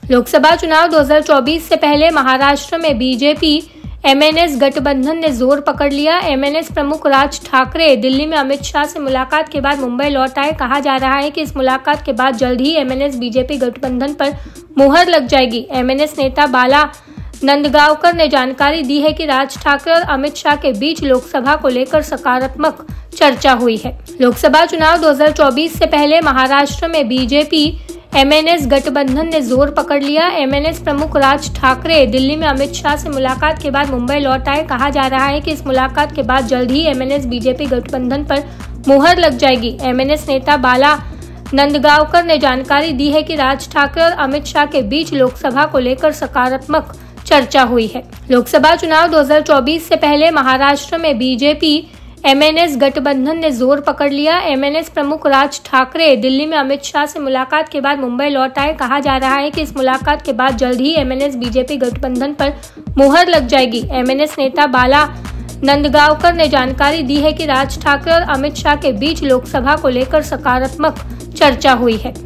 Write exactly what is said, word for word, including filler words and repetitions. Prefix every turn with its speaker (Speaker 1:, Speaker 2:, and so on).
Speaker 1: लोकसभा चुनाव दो हज़ार चौबीस से पहले महाराष्ट्र में बीजेपी एमएनएस गठबंधन ने जोर पकड़ लिया। एमएनएस प्रमुख राज ठाकरे दिल्ली में अमित शाह से मुलाकात के बाद मुंबई लौट आए। कहा जा रहा है कि इस मुलाकात के बाद जल्द ही एमएनएस बीजेपी गठबंधन पर मुहर लग जाएगी। एमएनएस नेता बाला नंदगांवकर ने जानकारी दी है कि राज ठाकरे और अमित शाह के बीच लोकसभा को लेकर सकारात्मक चर्चा हुई है। लोकसभा चुनाव दो हज़ार चौबीस से पहले महाराष्ट्र में बीजेपी एमएनएस गठबंधन ने जोर पकड़ लिया। एमएनएस प्रमुख राज ठाकरे दिल्ली में अमित शाह से मुलाकात के बाद मुंबई लौट आए। कहा जा रहा है कि इस मुलाकात के बाद जल्द ही एमएनएस बीजेपी गठबंधन पर मुहर लग जाएगी। एमएनएस नेता बाला नंदगांवकर ने जानकारी दी है कि राज ठाकरे और अमित शाह के बीच लोकसभा को लेकर सकारात्मक चर्चा हुई है। लोकसभा चुनाव दो हज़ार चौबीस से पहले महाराष्ट्र में बीजेपी एमएनएस गठबंधन ने जोर पकड़ लिया। एमएनएस प्रमुख राज ठाकरे दिल्ली में अमित शाह से मुलाकात के बाद मुंबई लौट आए। कहा जा रहा है कि इस मुलाकात के बाद जल्द ही एमएनएस बीजेपी गठबंधन पर मुहर लग जाएगी। एमएनएस नेता बाला नंदगांवकर ने जानकारी दी है कि राज ठाकरे और अमित शाह के बीच लोकसभा को लेकर सकारात्मक चर्चा हुई है।